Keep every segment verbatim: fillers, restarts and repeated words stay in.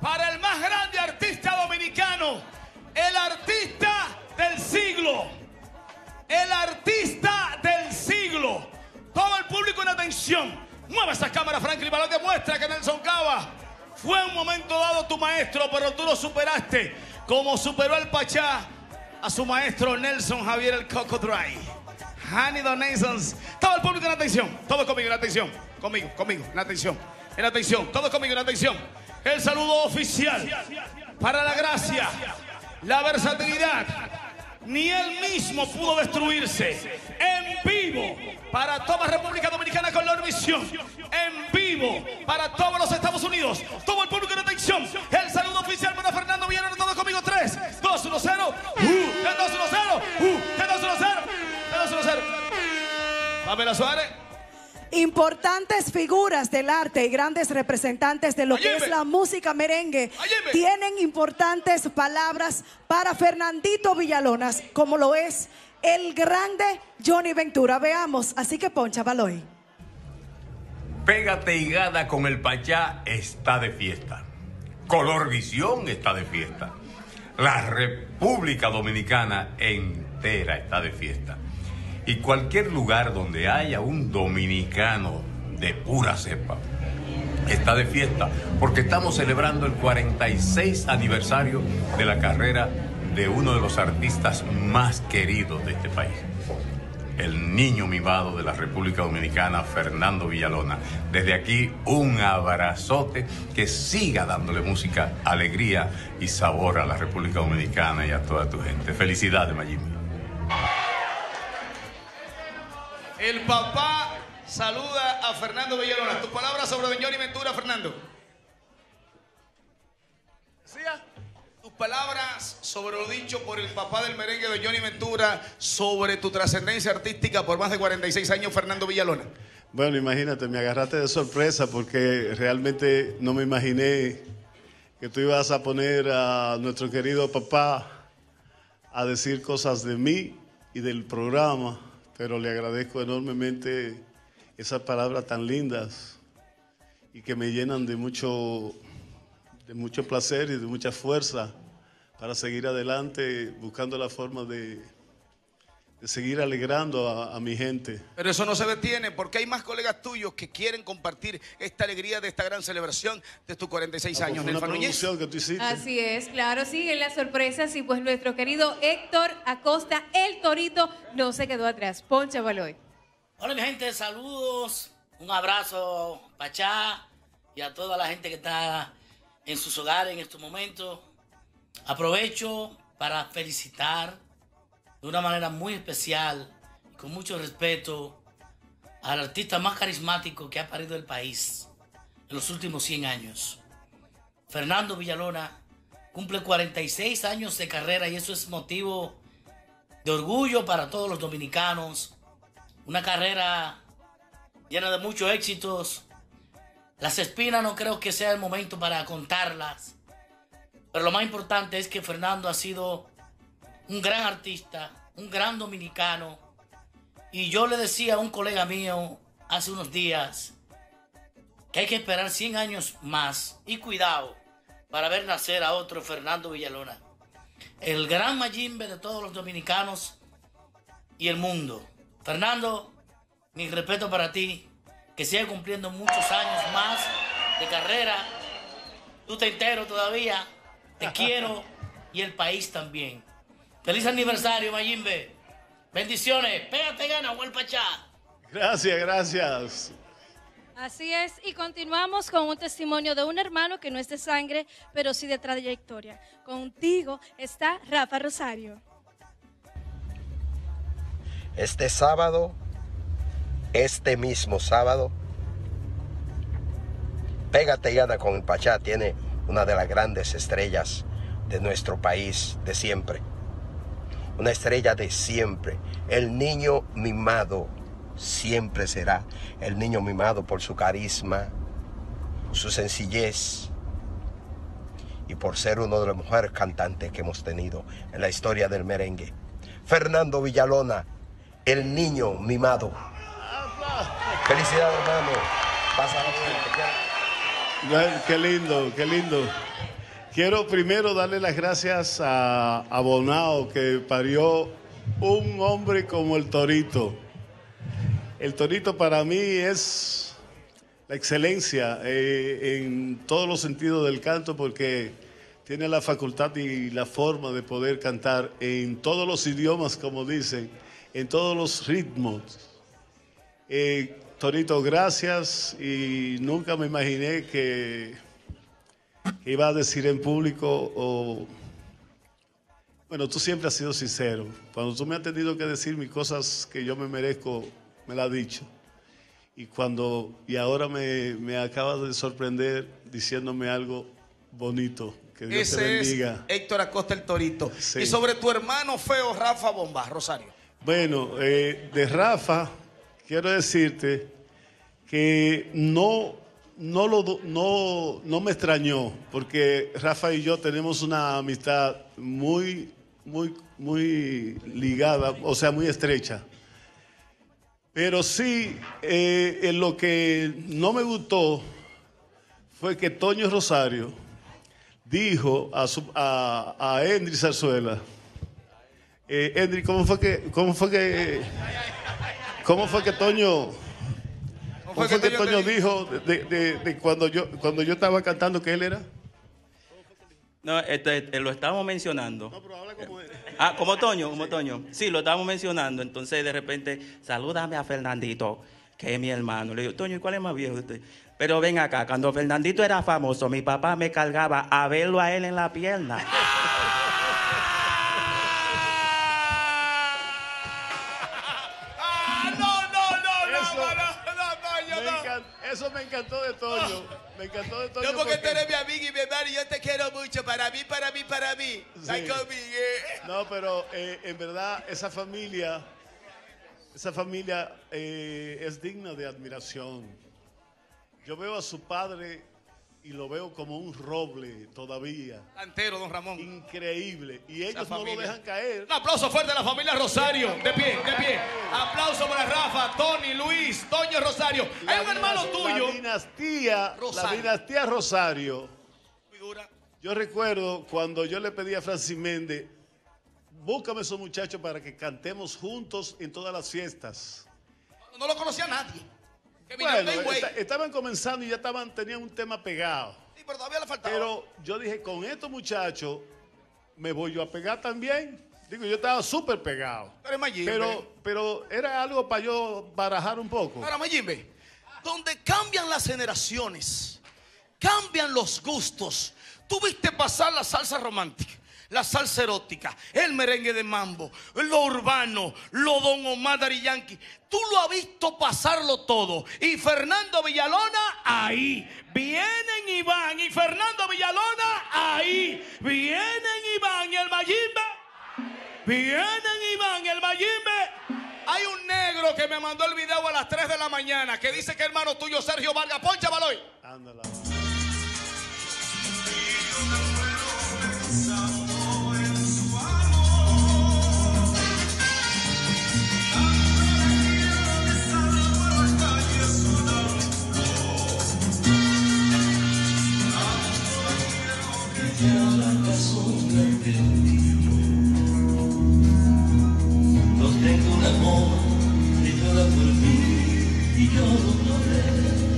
para el más grande artista dominicano, el artista del siglo, el artista del siglo. Todo el público en atención. Mueve esa cámara, Franklin Balón, demuestra que Nelson Cava fue en un momento dado tu maestro, pero tú lo superaste, como superó el Pachá a su maestro Nelson Javier el Coco Dry. Honey Donations. Todo el público en atención. Todo conmigo en atención. Conmigo, conmigo, en atención. En atención. Todo conmigo en atención. El saludo oficial para la gracia, la versatilidad. Ni él mismo pudo destruirse. En vivo para toda República Dominicana con la misión. En vivo para todos los Estados Unidos. Todo el público en atención. El saludo oficial para Fernando Villalona. Todo conmigo. tres, dos, uno, cero. Uh, dos, uno, cero. Uh, dos, uno, cero. dos, uno, cero. Pamela Suárez. Importantes figuras del arte y grandes representantes de lo Ayime. que es la música merengue Ayime. tienen importantes palabras para Fernandito Villalonas, como lo es el grande Johnny Ventura. Veamos, así que poncha, Baloy. Pégate y gana con el Pachá está de fiesta. Colorvisión está de fiesta. La República Dominicana entera está de fiesta. Y cualquier lugar donde haya un dominicano de pura cepa está de fiesta, porque estamos celebrando el cuarenta y seis aniversario de la carrera de uno de los artistas más queridos de este país. El niño mimado de la República Dominicana, Fernando Villalona. Desde aquí, un abrazote, que siga dándole música, alegría y sabor a la República Dominicana y a toda tu gente. Felicidades, Mayimbe. El papá saluda a Fernando Villalona. Tus palabras sobre don Johnny Ventura, Fernando. ¿Decía? Tus palabras sobre lo dicho por el papá del merengue, don Johnny Ventura, sobre tu trascendencia artística por más de cuarenta y seis años, Fernando Villalona. Bueno, imagínate, me agarraste de sorpresa porque realmente no me imaginé que tú ibas a poner a nuestro querido papá a decir cosas de mí y del programa. Pero le agradezco enormemente esas palabras tan lindas y que me llenan de mucho, de mucho placer y de mucha fuerza para seguir adelante buscando la forma de, de seguir alegrando a, a mi gente. Pero eso no se detiene porque hay más colegas tuyos que quieren compartir esta alegría de esta gran celebración de tus cuarenta y seis Ah, años. pues Nelfa una Núñez. producción que tú hiciste. Así es, claro, siguen las sorpresas y pues nuestro querido Héctor Acosta, el Torito, no se quedó atrás. Poncha, Baloy. Hola mi gente, saludos, un abrazo Pachá y a toda la gente que está en sus hogares en estos momentos. Aprovecho para felicitar de una manera muy especial y con mucho respeto al artista más carismático que ha parido el país en los últimos cien años. Fernando Villalona cumple cuarenta y seis años de carrera y eso es motivo de orgullo para todos los dominicanos. Una carrera llena de muchos éxitos. Las espinas no creo que sea el momento para contarlas. Pero lo más importante es que Fernando ha sido un gran artista, un gran dominicano. Y yo le decía a un colega mío hace unos días que hay que esperar cien años más. Y cuidado, para ver nacer a otro Fernando Villalona. El gran Mayimbe de todos los dominicanos y el mundo. Fernando, mi respeto para ti, que siga cumpliendo muchos años más de carrera. Tú te entero todavía, te quiero y el país también. Feliz aniversario, Mayimbe. Bendiciones, pégate gana, Juan Pachá. Gracias, gracias. Así es, y continuamos con un testimonio de un hermano que no es de sangre, pero sí de trayectoria. Contigo está Rafa Rosario. Este sábado, este mismo sábado, Pégate y Gana con el Pachá tiene una de las grandes estrellas de nuestro país de siempre. Una estrella de siempre. El niño mimado siempre será el niño mimado por su carisma, su sencillez y por ser uno de los mejores cantantes que hemos tenido en la historia del merengue. Fernando Villalona, el niño mimado. Felicidades, hermano. Pasa Bueno, qué lindo, qué lindo. Quiero primero darle las gracias a, a Bonao, que parió un hombre como el Torito. El Torito para mí es la excelencia eh, en todos los sentidos del canto, porque tiene la facultad y la forma de poder cantar en todos los idiomas, como dicen, en todos los ritmos. Eh, Torito, gracias, y nunca me imaginé que iba a decir en público, o bueno, tú siempre has sido sincero. Cuando tú me has tenido que decir mis cosas que yo me merezco, me las has dicho. Y cuando y ahora me, me acabas de sorprender diciéndome algo bonito. Que Dios Ese te bendiga. es Héctor Acosta, el Torito. Sí. Y sobre tu hermano feo, Rafa Bomba, Rosario. Bueno, eh, de Rafa, quiero decirte que no, no, lo, no, no me extrañó, porque Rafa y yo tenemos una amistad muy, muy, muy ligada, o sea, muy estrecha. Pero sí, eh, en lo que no me gustó fue que Toño Rosario dijo a, su, a, a Endry Zarzuela, eh, Endry, ¿cómo fue que, cómo fue que, cómo fue que Toño, cómo fue que Toño dijo de, de, de cuando yo, cuando yo estaba cantando que él era? No, este, este, lo estábamos mencionando. No, pero habla como él. Ah, como Toño, como Toño. Sí, lo estábamos mencionando. Entonces, de repente, salúdame a Fernandito, que es mi hermano. Le digo, Toño, ¿y cuál es más viejo usted? Pero ven acá, cuando Fernandito era famoso, mi papá me cargaba a verlo a él en la pierna. Eso me encantó de Toño. Me encantó de Toño. No, porque tú eres mi amiga y mi hermano y yo te quiero mucho. Para mí, para mí, para mí. Sí. Ay, conmigo, eh. No, pero eh, en verdad esa familia, esa familia eh, es digna de admiración. Yo veo a su padre y lo veo como un roble todavía. Cantero, don Ramón. Increíble. Y ellos no lo dejan caer. Un aplauso fuerte a la familia Rosario. De pie, de pie. Aplauso para Rafa, Tony, Luis, Toño Rosario. Hay un hermano tuyo. La dinastía Rosario. La dinastía Rosario. Figura. Yo recuerdo cuando yo le pedí a Francis Méndez, búscame esos muchachos para que cantemos juntos en todas las fiestas. No lo conocía nadie. Bueno, está, estaban comenzando y ya estaban, tenían un tema pegado. Sí, pero todavía le faltaba. Pero yo dije, con estos muchachos me voy yo a pegar también. Digo, yo estaba súper pegado. Pero, Mayimbe, pero, pero era algo para yo barajar un poco. Ahora, Mayimbe, donde cambian las generaciones, cambian los gustos. Tú viste pasar la salsa romántica, la salsa erótica, el merengue de mambo, lo urbano, lo Don Omar Daddy Yankee. Tú lo has visto pasarlo todo. Y Fernando Villalona, ahí. Vienen y van. Y Fernando Villalona, ahí. Vienen y van. Y el Mayimbe. Vienen y van. Y el Mayimbe. Hay un negro que me mandó el video a las tres de la mañana que dice que hermano tuyo, Sergio Vargas. Poncha, Baloy. Ándala. No tengo un amor que llora por mí y yo no podré.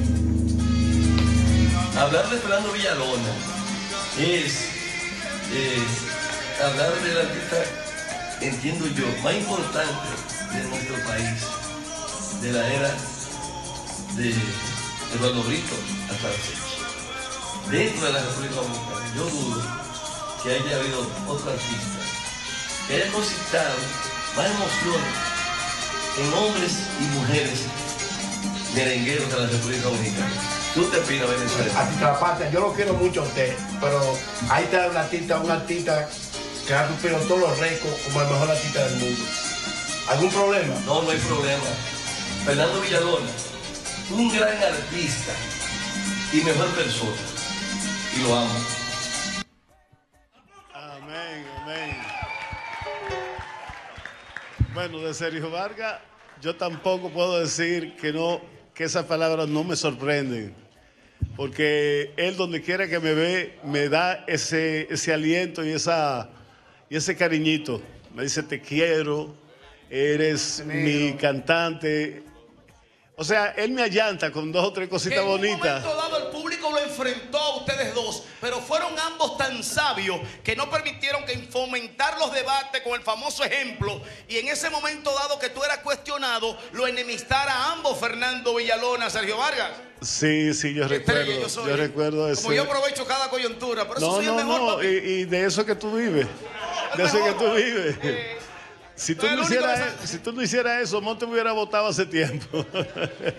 Hablar de Fernando Villalona es, es hablar del artista, entiendo yo, más importante de nuestro país, de la era de Eduardo Brito hasta la fecha. Dentro de la República Dominicana, yo dudo que haya habido otro artista que haya concitado más emociones en hombres y mujeres merengueros de la República Dominicana. ¿Tú te opinas, Venezuela? Artista Patria, yo lo quiero mucho a usted, pero ahí está un artista, un artista que ha cumplido todos los récords como el mejor artista del mundo. ¿Algún problema? No, no hay problema. Fernando Villalona, un gran artista y mejor persona. Y lo amo. Amén, amén. Bueno, de Sergio Vargas, yo tampoco puedo decir que no, que esas palabras no me sorprenden. porque él donde quiera que me ve me da ese, ese aliento y, esa, y ese cariñito. Me dice te quiero, eres mi cantante. O sea, él me allanta con dos o tres cositas bonitas. En un momento dado el público lo enfrentó a ustedes dos, pero fueron ambos tan sabios que no permitieron que fomentar los debates con el famoso ejemplo, y en ese momento dado que tú eras cuestionado, lo enemistara a ambos, Fernando Villalona, Sergio Vargas. Sí, sí, yo recuerdo, Estrella, yo, soy, yo recuerdo eso. Como yo aprovecho cada coyuntura, por eso no, soy no, el mejor. No, y, y de eso que tú vives, de eso que tú vives. Eh, Si tú, no hicieras, si tú no hicieras eso, Monte me hubiera votado hace tiempo.